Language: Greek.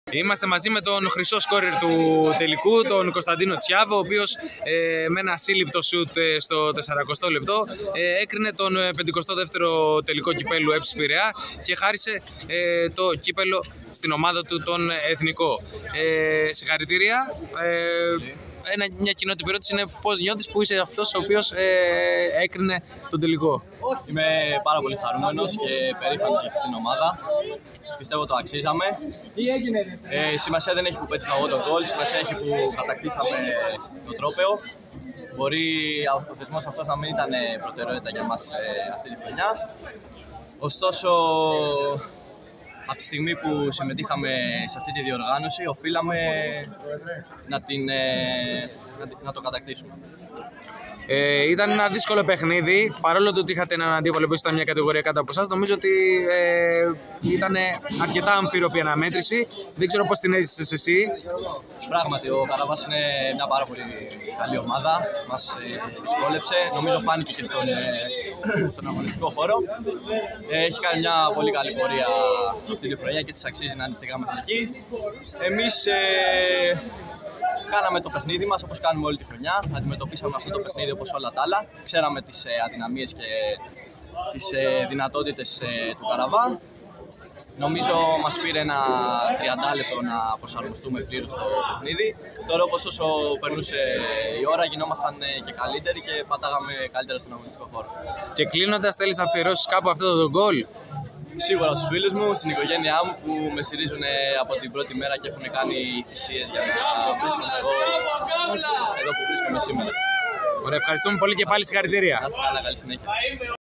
Είμαστε μαζί με τον χρυσό σκόρερ του τελικού, τον Κωνσταντίνο Τσιάβο, ο οποίος με ένα ασύλληπτο σουτ στο 40ο λεπτό έκρινε τον 52ο τελικό κυπέλου ΕΦΣ Πειραιά και χάρισε το κύπελο στην ομάδα του τον εθνικό. Συγχαρητήρια. Μια κοινότητα ερώτηση είναι πώς νιώθεις που είσαι αυτός ο οποίος έκρινε τον τελικό. Είμαι πάρα πολύ χαρούμενος και περήφανος για αυτή την ομάδα. Πιστεύω το αξίζαμε. Σημασία δεν έχει που πέτυχα εγώ τον γκολ, σημασία έχει που κατακτήσαμε το τρόπαιο. Μπορεί ο θεσμός αυτός να μην ήταν προτεραιότητα για μας αυτή τη χρονιά. Ωστόσο, από τη στιγμή που συμμετείχαμε σε αυτή τη διοργάνωση, οφείλαμε να το κατακτήσουμε. Ήταν ένα δύσκολο παιχνίδι, παρόλο ότι είχατε έναν αντίπαλο που ήταν μια κατηγορία κάτω από εσάς. Νομίζω ότι ήταν αρκετά αμφίροπη αναμέτρηση. Δεν ξέρω πώς την έζησες εσύ. Πράγματι, ο Καραβάς είναι μια πάρα πολύ καλή ομάδα. Μας δυσκόλεψε. Νομίζω φάνηκε και στον αγωνιστικό χώρο. Έχει κάνει μια πολύ καλή πορεία αυτή τη χρονιά και της αξίζει να είναι στη ΓΑΜΑ Εθνική. Εμείς κάναμε το παιχνίδι μας όπως κάνουμε όλη τη χρονιά. Αντιμετωπίσαμε αυτό το παιχνίδι όπως όλα τα άλλα. Ξέραμε τις αδυναμίες και τις δυνατότητες του Καραβά. Νομίζω μας πήρε ένα 30 λεπτό να προσαρμοστούμε πλήρως στο παιχνίδι. Τώρα όπως όσο περνούσε η ώρα γινόμασταν και καλύτεροι και πατάγαμε καλύτερα στον αγωνιστικό χώρο. Και κλείνοντας, θέλεις να αφιερώσεις κάπου αυτό το γκολ? Σίγουρα στους φίλους μου, στην οικογένειά μου που με στηρίζουν από την πρώτη μέρα και έχουν κάνει θυσίες για να βρίσκομαι εδώ που βρίσκομαι σήμερα. Ωραία, ευχαριστούμε πολύ και πάλι συγχαρητήρια. Να είστε καλά, καλή συνέχεια.